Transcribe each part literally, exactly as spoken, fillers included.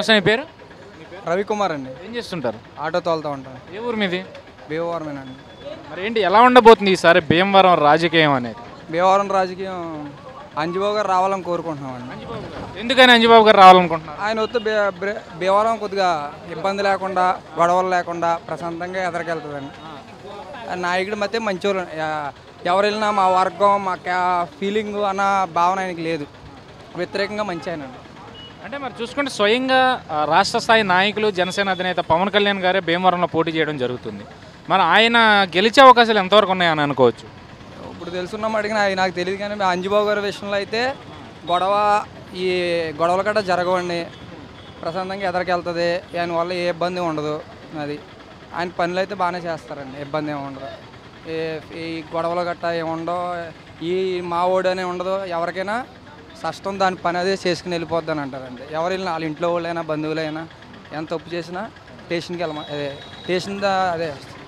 నమస్తే, మీ పేరు? రవికుమార్ అండి. ఏం చేస్తుంటారు? ఆటో తోలుతూ ఉంటాను. ఏ ఊరు మీది? భీమవరమేనండి. మరి ఏంటి, ఎలా ఉండబోతుంది ఈసారి భీమవరం రాజకీయం అనేది? భీమవరం రాజకీయం అంజుబాబు గారు రావాలని కోరుకుంటున్నామండి. ఎందుకని అంజబాబు గారు రావాలనుకుంటున్నారు? ఆయన వస్తే భీ భీ- భీమవరం కొద్దిగా ఇబ్బంది లేకుండా, గొడవలు లేకుండా ప్రశాంతంగా ఎదరికెళ్తుందండి. ఆ నాయకుడు మధ్య మంచోళ్ళు, ఎ- ఎవరు వెళ్ళినా మా వర్గం మా క్యా ఫీలింగ్ అన్న భావన ఆయనకి లేదు. వ్యతిరేకంగా మంచి ఆయన. అంటే మరి చూసుకుంటే స్వయంగా ఆ, రాష్ట్ర స్థాయి నాయకులు జనసేన అధినేత పవన్ కళ్యాణ్ గారే భీమవరంలో పోటీ చేయడం జరుగుతుంది. మరి ఆయన గెలిచే అవకాశాలు ఎంతవరకు ఉన్నాయని అనుకోవచ్చు? ఇప్పుడు తెలుసున్నాం అడిగిన ఆయన నాకు తెలియదు, కానీ అంజుబాబు గారి విషయంలో అయితే గొడవ ఈ గొడవలు గట్రా జరగవండి. ప్రశాంతంగా ఎదరికెళ్తుంది. ఆయన వల్ల ఏ ఇబ్బంది ఉండదు. అది ఆయన పనులు అయితే బాగానే చేస్తారండి, ఇబ్బంది ఏమి ఉండదు. ఈ ఈ గొడవలు గట్రా ఏముండవు. ఈ మా ఓడు అనే ఉండదు. ఎవరికైనా కష్టం దాని పని అదే చేసుకుని వెళ్ళిపోద్ది అని అంటారండి. ఎవరు వెళ్ళినా వాళ్ళ ఇంట్లో వాళ్ళైనా బంధువులైనా ఎంత తప్పు చేసినా స్టేషన్కి వెళ్ళమ అదే స్టేషన్ దా అదే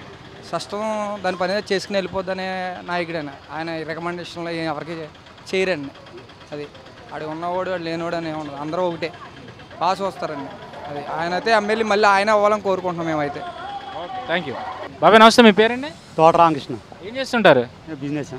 కష్టం దాని పని అదే చేసుకుని వెళ్ళిపోద్ది అనే నాయకుడైనా ఆయన రికమెండేషన్లో ఎవరికి చేయరండి. అది ఆడు ఉన్నవాడు వాడు లేనివాడు అని ఉండదు, అందరూ ఒకటే పాస్ వస్తారండి. అది ఆయన అయితే ఎమ్మెల్యే మళ్ళీ ఆయన అవ్వాలని కోరుకుంటున్నాం మేమైతే. Thank you. బాబాయ్ నమస్తే, మీ పేరండి? తోట రామకృష్ణ. ఏం చేస్తుంటారు? బిజినెస్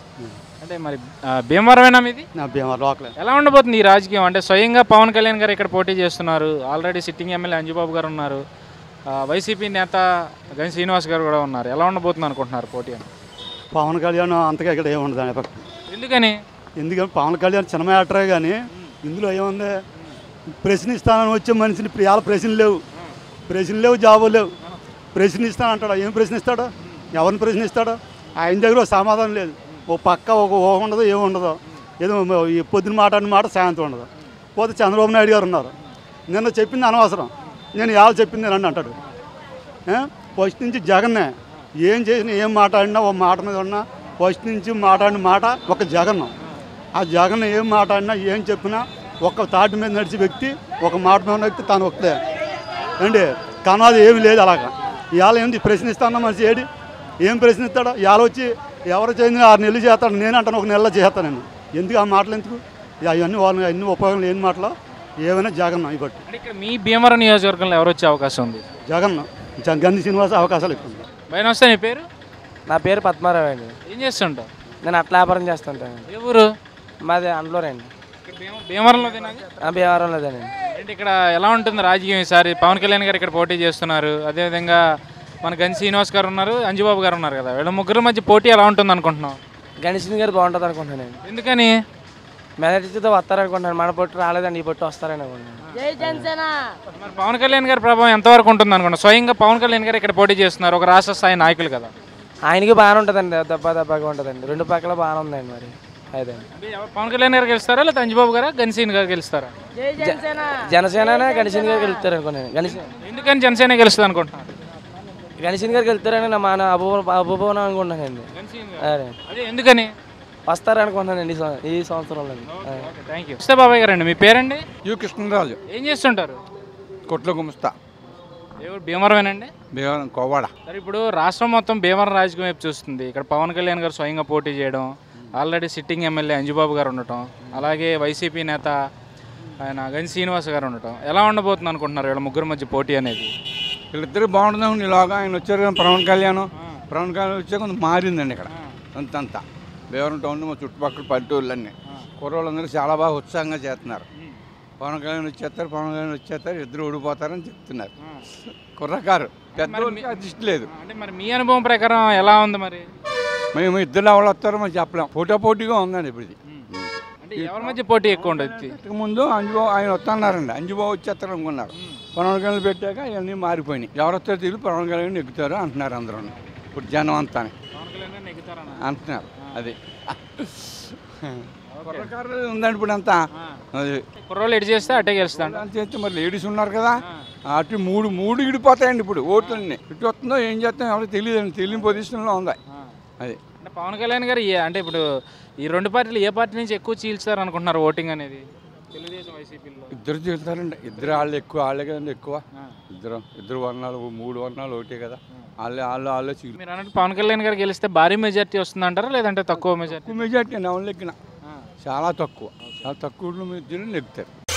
అంటే మరి ఆ, భీమవరమేనా మీది? నా భీమవరం లోకలే. ఎలా ఉండబోతుంది ఈ రాజకీయం? అంటే స్వయంగా పవన్ కళ్యాణ్ గారు ఇక్కడ పోటీ చేస్తున్నారు. ఆల్రెడీ సిట్టింగ్ ఎమ్మెల్యే అంజుబాబు గారు ఉన్నారు. ఆ, వైసీపీ నేత గని శ్రీనివాస్ గారు కూడా ఉన్నారు. ఎలా ఉండబోతుంది అనుకుంటున్నారు పోటీ అని? పవన్ కళ్యాణ్ అంతగా ఇక్కడ ఏముండదు అని పక్క. ఎందుకని? ఎందుకంటే పవన్ కళ్యాణ్ సినిమా యాక్టరే కానీ ఇందులో ఏముంది, ప్రశ్నిస్తానని వచ్చే మనిషిని ఇప్పుడు ఇవాళ ప్రశ్నలు లేవు, ప్రశ్నలు లేవు, జాబులు లేవు. ప్రశ్నిస్తానంటాడు, ఏం ప్రశ్నిస్తాడు? ఎవరిని ప్రశ్నిస్తాడు? ఆయన దగ్గర ఒక సమాధానం లేదు. ఓ పక్క ఒక ఊహ ఉండదు, ఏమి ఉండదు. ఏదో ఈ పొద్దున మాట్లాడిన మాట సాయంత్రం ఉండదు. పోతే చంద్రబాబు నాయుడు గారు ఉన్నారు. నిన్న చెప్పింది అనవసరం, నేను ఇవాళ చెప్పింది అని అంటాడు. ఫస్ట్ నుంచి జగన్నే ఏం చేసినా, ఏం మాట్లాడినా ఒక మాట మీద ఉన్నా ఫస్ట్ నుంచి మాట్లాడిన మాట ఒక జగన్. ఆ జగన్ ఏం మాట్లాడినా ఏం చెప్పినా ఒక తాటి మీద నడిచే వ్యక్తి, ఒక మాట మీద వ్యక్తి తను ఒకటే అండి. కనాది ఏమి లేదు. అలాగా ఇవాళ ఏంటి ప్రశ్నిస్తానో మనిషి ఏడి ఏం ప్రశ్నిస్తాడో? ఇవాళ వచ్చి ఎవరు చేయండి ఆరు నెలలు చేస్తాడు, నేను అంటాను ఒక నెలలో చేస్తానని. ఎందుకు ఆ మాటలు ఎందుకు? అవన్నీ వాళ్ళు అన్ని ఉపయోగం లేని మాటలు ఏమైనా జగన్ ఇవ్వట్టు. అంటే ఇక్కడ మీ భీమవరం నియోజకవర్గంలో ఎవరు వచ్చే అవకాశం ఉంది? జగన్ గంధి శ్రీనివాస అవకాశాలు ఎక్కువ. భయ నమస్తే, మీ పేరు? నా పేరు పద్మారావు అండి. ఏం చేస్తుంటావు? నేను అట్లా వ్యాపారం చేస్తుంటాను. ఏ ఊరు? మాది అండ్లోరండి. ఇక్కడ భీమ- భీమవరంలో తినాలి. భీమవరం లేదండి. అంటే ఇక్కడ ఎలా ఉంటుంది రాజకీయం ఈసారి? పవన్ కళ్యాణ్ గారు ఇక్కడ పోటీ చేస్తున్నారు. అదేవిధంగా మన గని శ్రీనివాస్ గారు ఉన్నారు, అంజుబాబు గారు ఉన్నారు కదా. వీళ్ళ ముగ్గురు మధ్య పోటీ ఎలా ఉంటుంది అనుకుంటున్నాం? గణేష్ గారు బాగుంటుంది అనుకుంటున్నాను నేను. ఎందుకని? మెజారిటీతో వస్తారనుకుంటున్నాను. మన పొట్టు రాలేదండి, ఈ పొట్టు వస్తారని అనుకుంటున్నాను. మరి పవన్ కళ్యాణ్ గారి ప్రభావం ఎంతవరకు ఉంటుంది అనుకుంటున్నాం? స్వయంగా పవన్ కళ్యాణ్ గారు ఇక్కడ పోటీ చేస్తున్నారు, ఒక రాష్ట్ర స్థాయి నాయకులు కదా. ఆయనకి బాగానే ఉంటుందండి, దెబ్బ దెబ్బగా ఉంటుందండి. రెండు పక్కల బాగానే ఉందండి. మరి అయితే అంటే ఎవరు, పవన్ కళ్యాణ్ గారు గెలుస్తారా లేదా అంజుబాబు గారా గన్సీన్ గారు గెలుస్తారా? జనసేన గణేష్ గారు గెలుస్తారు అనుకున్నాను. గణేష్ ఎందుకని జనసేన గెలుస్తుంది అనుకుంటున్నారు? గణేష్ గారు గెలుస్తారని నా మన అభూ అభూభవనం అనుకుంటున్నానండి. అదే అదే ఎందుకని వస్తారనుకుంటున్నానండి ఈ సం- ఈ సంవత్సరంలో. Thank you. వస్తే బాబాయ్ గారండి, మీ పేరండి? యు కృష్ణరాజు. ఏం చేస్తుంటారు? కొట్లో గుమస్తా. ఎవరు భీమవరమేనండి? భీమవరం కోవాడ. సరే, ఇప్పుడు రాష్ట్రం మొత్తం భీమవరం రాజకీయం వైపు చూస్తుంది. ఇక్కడ పవన్ కళ్యాణ్ గారు స్వయంగా పోటీ చేయడం, ఆల్రెడీ సిట్టింగ్ ఎమ్మెల్యే అంజుబాబు గారు ఉండటం, అలాగే వైసీపీ నేత ఆయన గని శ్రీనివాస్ గారు ఉండటం, ఎలా ఉండబోతుంది అనుకుంటున్నారు వీళ్ళ ముగ్గురు మధ్య పోటీ అనేది? వీళ్ళిద్దరు బాగుంటుందండి. ఇలాగా ఆయన వచ్చారు కానీ పవన్ కళ్యాణ్ పవన్ కళ్యాణ్ వచ్చే కొంచెం మారిందండి ఇక్కడ అంతంతా. భీమవరం టౌన్ మా చుట్టుపక్కల పల్లెటూళ్ళన్నీ కుర్రోళ్ళందరూ చాలా బాగా ఉత్సాహంగా చేస్తున్నారు. పవన్ కళ్యాణ్ వచ్చేస్తారు, పవన్ కళ్యాణ్ వచ్చేస్తారు, ఇద్దరు ఓడిపోతారని చెప్తున్నారు. కుర్రకారు పెద్ద అదృష్టి లేదు. అంటే మరి మీ అనుభవం ప్రకారం ఎలా ఉంది మరి? మేము ఇద్దరు ఎవరు వస్తారో మనం చెప్పలేం. పోటా పోటీగా ఉందండి ఇప్పుడు ఇది. అంటే ఎవరి మధ్య పోటీ ఎక్కువ ఉండదు? ఇంతకు ముందు అంజుబాబు ఆయన వస్తున్నారండి, అంజుబాబు వచ్చేస్తారు అనుకున్నారు. పవన్ కళ్యాణ్ పెట్టాక ఇవన్నీ మారిపోయినాయి. ఎవరు వస్తారో తెలియదు, పవన్ కళ్యాణ్ ఎక్కుతారు అంటున్నారు అందరూ. ఇప్పుడు జనం అంతా అంటున్నారు. అది కుర్రకారు ఉందండి ఇప్పుడు అంతా. అది కుర్రోళ్ళు ఎడి చేస్తే అట్టే గెలుస్తాను చేస్తే మరి లేడీస్ ఉన్నారు కదా, అటు మూడు మూడు ఇడిపోతాయండి ఇప్పుడు ఓట్లన్నీ. ఇటు వస్తుందో ఏం చేస్తాం ఎవరికి తెలియదండి, తెలియని పొజిషన్లో ఉంది అది. అంటే పవన్ కళ్యాణ్ గారు ఏ- అంటే ఇప్పుడు ఈ రెండు పార్టీలు ఏ పార్టీ నుంచి ఎక్కువ చీల్చారు అనుకుంటున్నారు ఓటింగ్ అనేది? తెలుగుదేశం వైసీపీలో ఇద్దరు చీలుతారండి. ఇద్దరు వాళ్ళు ఎక్కువ, వాళ్ళే కదండి ఎక్కువ. ఇద్దరు ఇద్దరు వర్ణాలు, మూడు వర్ణాలు ఒకటే కదా, వాళ్ళే వాళ్ళు వాళ్ళే చీలు. మీరు అన్నట్టు పవన్ కళ్యాణ్ గారు గెలిస్తే భారీ మెజార్టీ వస్తుందంటారా లేదంటే తక్కువ మెజార్టీ? తక్కువ మెజార్టీ నవలు ఎక్కిన చాలా తక్కువ, చాలా తక్కువ మెజార్టీ నెగ్గుతారు.